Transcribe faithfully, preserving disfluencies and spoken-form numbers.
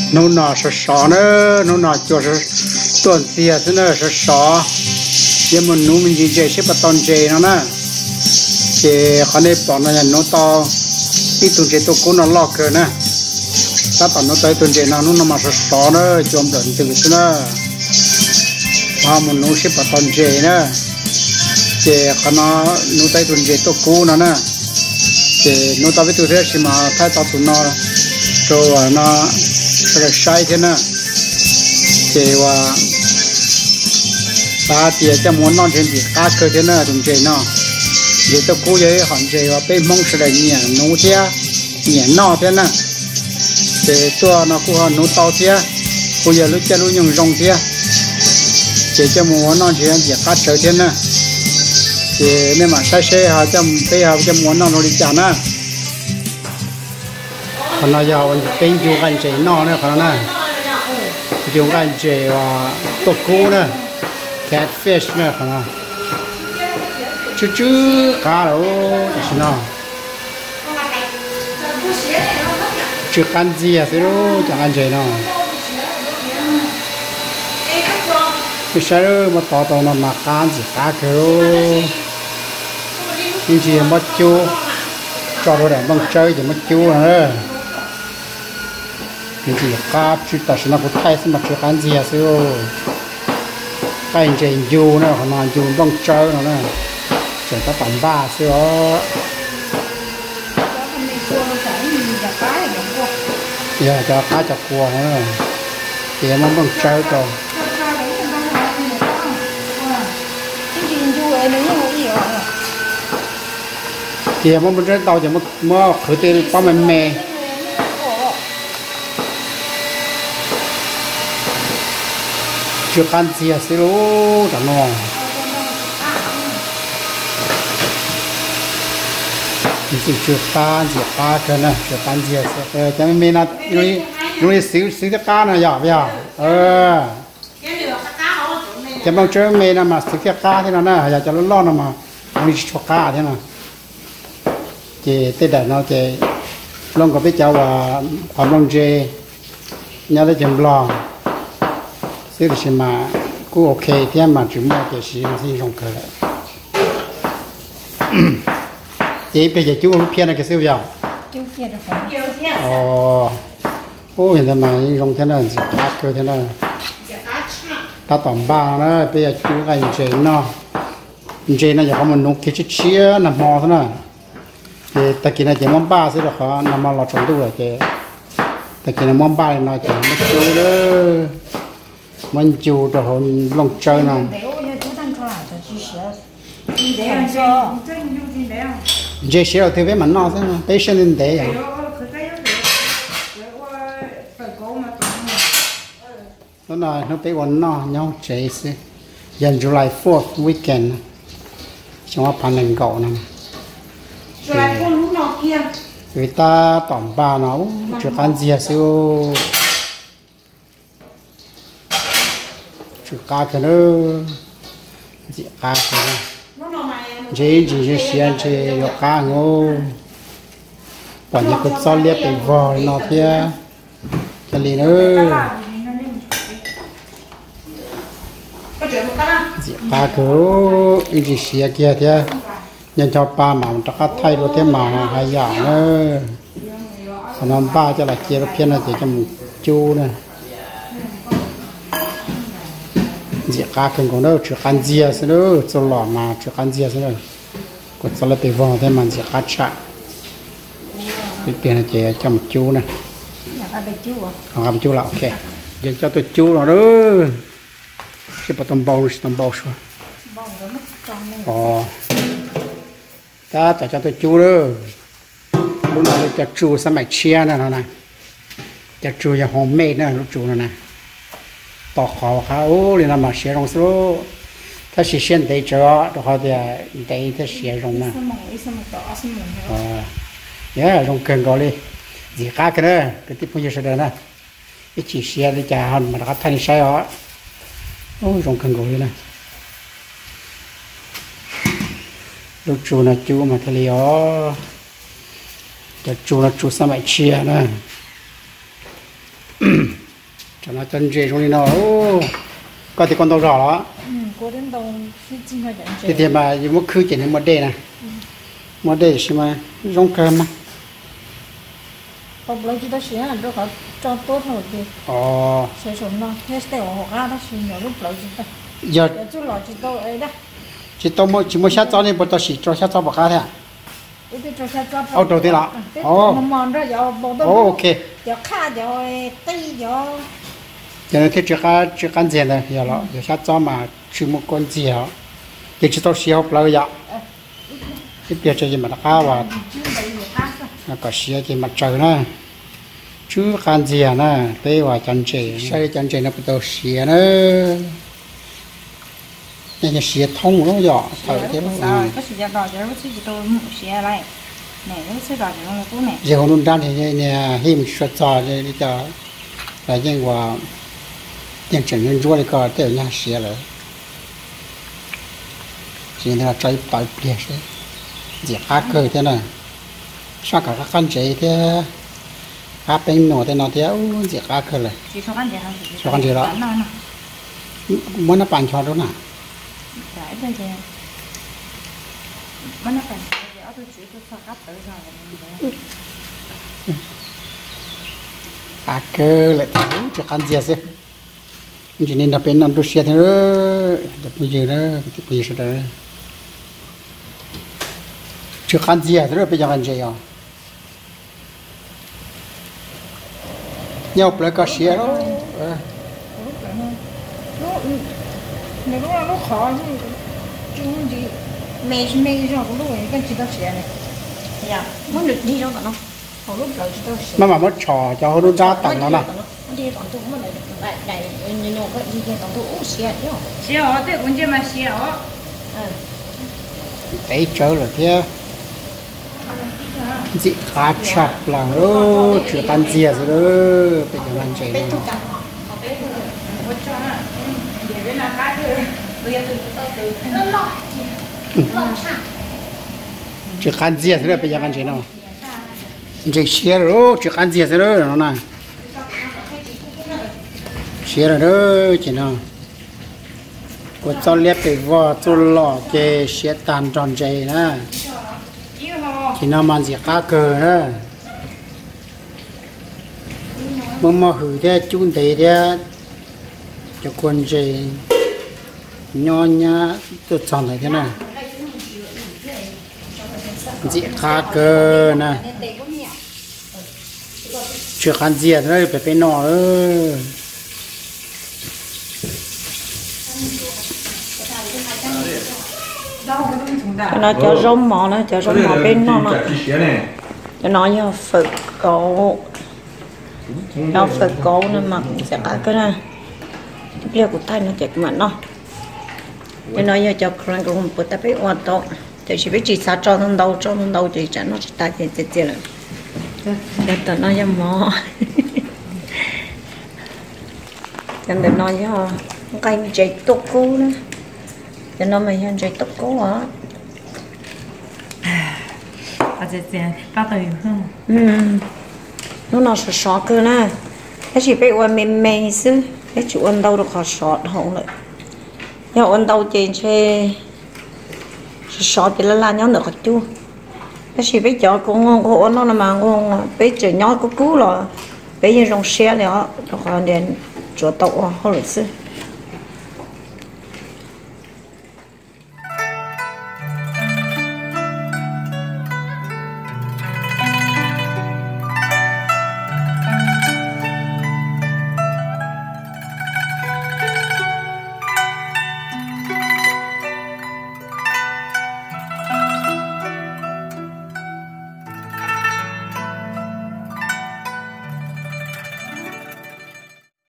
nó nọ是少呢，nó nọ就是短些是呢是少，因为农民经济是不当这了呢，这可能帮那人弄到一顿这都可能老个呢，他把那在顿这那弄那么是少呢，就不能这个是呢，他们农是不当这呢，这可能弄在顿这都可能呢，这弄到这都是什么太早顿了，就话那。这个晒天呢，这话大地在莫弄天地，大客天呢，从这呢，也都古也很这话被蒙是来年农天，年闹天呢，这做那古好农稻天，古也路接路用种天，这在莫弄天地，大车天呢，这那嘛晒晒哈，在背后在莫弄那里讲呢。คนเราจะเป็นอยู่กันเจนอกเนี่ยคนนั้นอยู่กันเจว่าตกกูเนี่ย catfish เนี่ยคนนั้นชื่อๆข้าวใช่เนาะชื่อกันเจียสิรู้จักกันเจเนาะไม่ใช่รู้มาต่อต่อมามากันสิข้าคือจริงๆมาจูจอดรถแบบบางเจอจะมาจูนะcái gì cá chú ta sẽ nó cũng thay xem mà chú ăn gì à xíu cái anh chị du nữa còn là du bông chơi nữa nè chỉ có tầm ba xíu giờ cho cá cho cua nữa thì em bông chơi rồi thì em bông chơi tàu chỉ mất mất khởi tiền qua mình mè chưa ăn gì xí lố chẳng nó chỉ chưa ăn gì cá cơ nè chưa ăn gì ờ cho nên mình là nuôi nuôi xíu xíu cái cá này nhỏ nhỏ ờ cho bằng chơi mình là mà xíu cái cá thế nào nè giờ cho nó lo nào mà nuôi cho cá thế nào chỉ tết đại nó chỉ long có biết cháu vàความlong dê nhớ lấy chừng lo这个是嘛，กูโอเคเที่ยมาจุ่มมาเกี่ยวกับสิ่งที่ลงเกิดเจ๊ไปจะจุ่มเพี้ยนอะไรกันเสียอย่างจุ่มเพี้ยนอะไรอ๋อโอ้เห็นทำไมลงเท่านั้นสิคัดเกิดเท่านั้นถ้าต่อมบ้านะไปจะจุ่มกันเจนเนาะเจนน่ะอย่าเขามันนุ่งคิดเชี่ยน้ำมอเท่านั้นเจ๊ตะกี้น่ะเจ๊มันบ้าสิหรอเขาน้ำมันเราชนด้วยเจ๊ตะกี้น่ะมันบ้าเลยนะเจ๊ไม่จุ่มเลยmình chịu cho họ lòng chơi nào dễ xíu thì với mình nó thế mà bé sinh lên để à nó nói nó bé còn nó nhau chế xí dần July fourth weekend trong đó pan lên gạo nè người ta tỏm ba nó chưa ăn gì xíu chú cá cái nữa gì cá cái nữa chỉ chỉ chỉ xem chỉ có cá ngô còn những cái sao liệt bị vò nó kia cái gì nữa gì cá cái chỉ xem kia thế nhân cho ba mà mình chắc thay đổi thế mà hay dạng nữa còn ba cho là kia nó偏là chỉ cho một chu này gì cá cần còn đâu chưa ăn gì à nữa cho lò mà chưa ăn gì nữa còn cho là bị vòng thế mà gì cá chả cái tiền là chỉ cho một chú này không làm chú là ok giờ cho tôi chú rồi đó sẽ bắt tôm bầu tôm bầu xuống ồ ta cho tôi chú đó lúc nào cho chú sao mày chia nè này cho chú cho home made nè lúc chú nèต่อขอเขาเลยนะมาเสียลงสู้ถ้าเสียนได้เจอตัวเขาจะได้ถ้าเสียลงนะอ๋อเนี่ยลงเกินก็เลยจีก้ากันเลยก็ที่พูดเยอะเลยนะไอ้จีเสียเลยจะหันมาแล้วก็ท่านใช้เหรอโอ้ยลงเกินก็เลยนะลูกจูนะจูมาทะเลอ๋อจะจูนะจูสมัยเชียนะ cho nó chân dê trong đi nó có thì con đâu rõ đó ừ cô đến đâu khi chim hay chẳng thì thì mà như một khứ chỉ nên một đề này một đề xem mà rong cơm mà không lấy chỉ đó xíu là đâu có cho tốt thôi thì ồ sẽ sống nó hết sẽ họ ra đó xíu nhỏ lúc lấy chỉ đó giờ giờ chú lo chỉ đâu ấy đó chỉ tao mới chỉ mới sát cho nên bắt đầu xịt cho sát cho bạc thế à cái cho sát cho ô đầu tiên là ô mòn mòn ra giờ bộ đâu ô ok giờ khá giờ tây giờ giờ này thì chỉ có chỉ cần gì này giờ đó giờ sát cho mà chỉ một con gì hả thì chỉ tao xíu lâu giờ cái việc cho gì mà nó cao và nó có xíu thì mặt trời nữa chứ cần gì à nè đây là chân trời sai chân trời nó bắt đầu xíu nữa nên là xíu thông nó nhỏ thời thế nó có sự giặt đỏ giờ nó sẽ tôi mua xíu lại này nó sẽ đỏ thì nó cũng này giờ hôm nay thì nè khi mình xuất ra thì đi cho là những quả những chuyện những ruộng cái đều nhà xíu rồi chỉ là trái bài bìa đấy chỉ cá cơ thế này sao cả các con chị thế cá bên nọ thế nọ thế chỉ cá cơ này chỉ số con gì không số con gì đó muốn nó bàn cho đó nè cái đây thì muốn nó bàn cho tôi chỉ tôi sao cắt tới rồi cá cơ lại thấy chỉ con gì chứ chỉ nên là bên ăn đồ xe thế đó được bây giờ đó cái bây giờ đó chưa ăn gì à thế rồi bây giờ ăn gì à nhau lại có xe đó nếu nó nó khó chứ chúng gì mẹ mẹ cho cũng đúng cái chỉ tao xe này dạ muốn được đi đâu cả nó hồi lúc đầu chỉ tao xe mà mà mất trò cho nó ra tặng nó nè đi tặng tôi cũng lại lại lại như nó cái đi tặng tôi uống xe nhá xe ở đây cũng chỉ mà xe ở đấy chơi là thế dị khá chặt là đó chưa tan dìa rồi đó bây giờ ăn chơi chưa ăn dìa rồi bây giờ ăn chơi nào chơi xe rồi chưa ăn dìa rồi nó nè xe rồi đó chơi nào có cho liệp để vào cho lọ cái xe tan tròn chơi nè thì nó mang gì cá cờ đó mà mà hử thế chúng thấy thế cho con gì nho nhá tôi chọn lại thế này gì cá cờ nè chưa ăn gì rồi phải phải nọ ơi nó cho rong mò nó cho rong mò bên nó nó cho nó như phật cổ nó phật cổ nó mặc sẽ cả cái này cái của tay nó chặt mặt nó cho nó như cho con cũng bớt tập biết hoạt động thì chỉ biết chỉ sao cho nó đâu cho nó đâu chỉ cho nó chỉ tay thì chết chết rồi để tao nó như mò cho nên nó như cái chạy tốt cú nữa cho nó mày hiện chạy tốc cố hả? À chị chị bao tử không? Ừ, nó nó sợ sợ cơ nè, cái gì phải uốn mềm mềm chứ, cái chủ uốn đâu được khó sợ không lại, nhưng uốn đâu trên xe sợ thì là là nhớ được chú, cái gì phải chọn con ngon con uốn nó là mà ngon, phải chọn nhói có cú rồi, phải như trong xe này họ, rồi còn đến chỗ tàu họ rồi chứ.